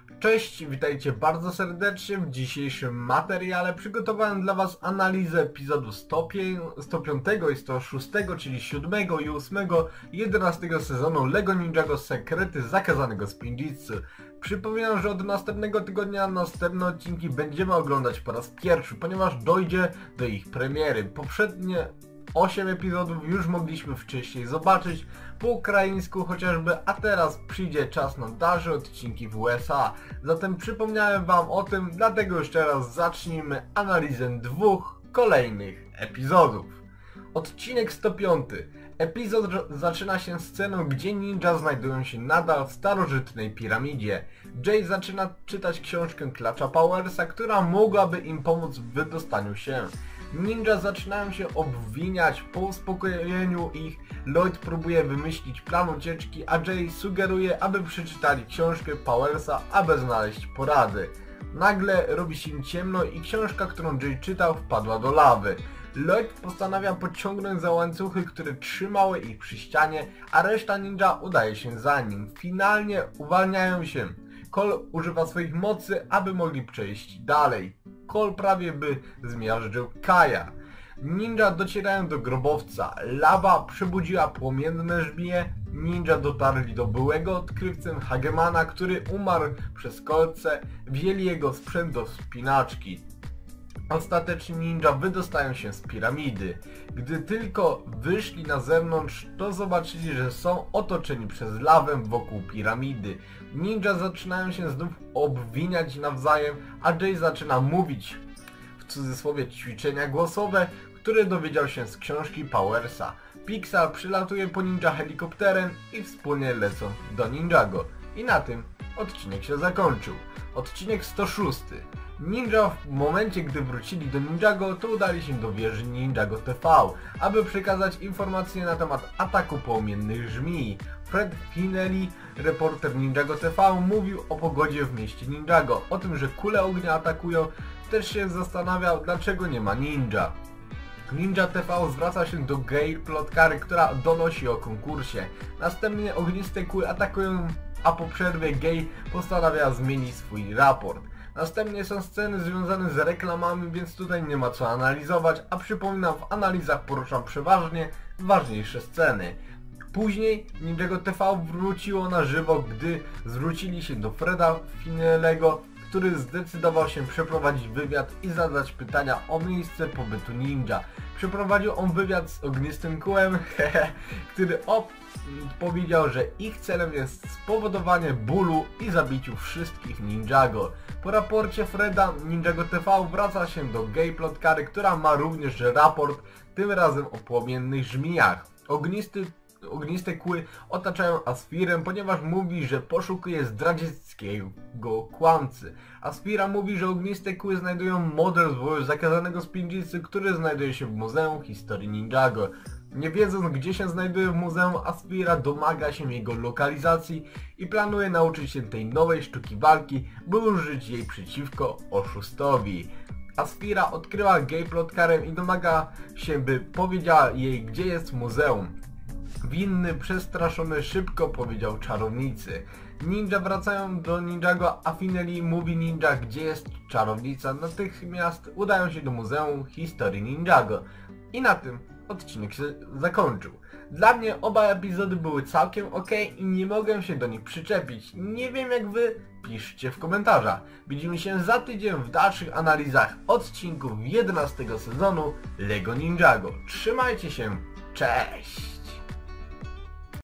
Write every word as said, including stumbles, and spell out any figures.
Cześć, witajcie bardzo serdecznie. W dzisiejszym materiale przygotowałem dla was analizę epizodu sto pięć i sto sześć, czyli siódmego i ósmego i jedenastego sezonu LEGO Ninjago Sekrety Zakazanego Spinjitzu. Przypominam, że od następnego tygodnia następne odcinki będziemy oglądać po raz pierwszy, ponieważ dojdzie do ich premiery. Poprzednie osiem epizodów już mogliśmy wcześniej zobaczyć po ukraińsku chociażby, a teraz przyjdzie czas na dalsze odcinki w U S A. Zatem przypomniałem wam o tym, dlatego jeszcze raz zacznijmy analizę dwóch kolejnych epizodów. Odcinek sto pięć. Epizod zaczyna się sceną, gdzie ninja znajdują się nadal w starożytnej piramidzie. Jay zaczyna czytać książkę Klacza Powersa, która mogłaby im pomóc w wydostaniu się. Ninja zaczynają się obwiniać. Po uspokojeniu ich Lloyd próbuje wymyślić plan ucieczki, a Jay sugeruje, aby przeczytali książkę Powersa, aby znaleźć porady. Nagle robi się ciemno i książka, którą Jay czytał, wpadła do lawy. Lloyd postanawia pociągnąć za łańcuchy, które trzymały ich przy ścianie, a reszta ninja udaje się za nim. Finalnie uwalniają się. Cole używa swoich mocy, aby mogli przejść dalej. Cole prawie by zmiażdżył Kaja. Ninja docierają do grobowca. Lawa przebudziła płomienne żmije. Ninja dotarli do byłego odkrywcy Hagemana, który umarł przez kolce. Wzięli jego sprzęt do wspinaczki. Ostatecznie ninja wydostają się z piramidy. Gdy tylko wyszli na zewnątrz, to zobaczyli, że są otoczeni przez lawę wokół piramidy. Ninja zaczynają się znów obwiniać nawzajem, a Jay zaczyna mówić, w cudzysłowie, ćwiczenia głosowe, które dowiedział się z książki Powersa. Pixar przylatuje po ninja helikopterem i wspólnie lecą do Ninjago. I na tym odcinek się zakończył. Odcinek sto sześć. Ninja w momencie, gdy wrócili do Ninjago, to udali się do wieży Ninjago T V, aby przekazać informacje na temat ataku płomiennych żmii. Fred Finelli, reporter Ninjago T V, mówił o pogodzie w mieście Ninjago, o tym, że kule ognia atakują, też się zastanawiał, dlaczego nie ma ninja. Ninja T V zwraca się do Gail, plotkary, która donosi o konkursie. Następnie ogniste kły atakują, a po przerwie Gail postanawia zmienić swój raport. Następnie są sceny związane z reklamami, więc tutaj nie ma co analizować, a przypominam, w analizach poruszam przeważnie ważniejsze sceny. Później Ninjago T V wróciło na żywo, gdy zwrócili się do Freda Finellego, który zdecydował się przeprowadzić wywiad i zadać pytania o miejsce pobytu ninja. Przeprowadził on wywiad z ognistym kółem, który powiedział, że ich celem jest spowodowanie bólu i zabiciu wszystkich Ninjago. Po raporcie Freda, Ninjago T V wraca się do Gay plotkary, która ma również raport, tym razem o płomiennych żmijach. Ognisty Ogniste kły otaczają Aspirę, ponieważ mówi, że poszukuje zdradzieckiego kłamcy. Aspira mówi, że ogniste kły znajdują model zwoju zakazanego Spinjitzu, który znajduje się w Muzeum Historii Ninjago. Nie wiedząc, gdzie się znajduje w muzeum, Aspira domaga się jego lokalizacji i planuje nauczyć się tej nowej sztuki walki, by użyć jej przeciwko oszustowi. Aspira odkryła Gay plotkarę i domaga się, by powiedziała jej, gdzie jest muzeum. Winny, przestraszony, szybko powiedział czarownicy. Ninja wracają do Ninjago, a Finelli mówi ninja, gdzie jest czarownica. Natychmiast udają się do Muzeum Historii Ninjago. I na tym odcinek się zakończył. Dla mnie oba epizody były całkiem ok i nie mogę się do nich przyczepić. Nie wiem jak wy, piszcie w komentarzach. Widzimy się za tydzień w dalszych analizach odcinków jedenastego sezonu LEGO Ninjago. Trzymajcie się, cześć!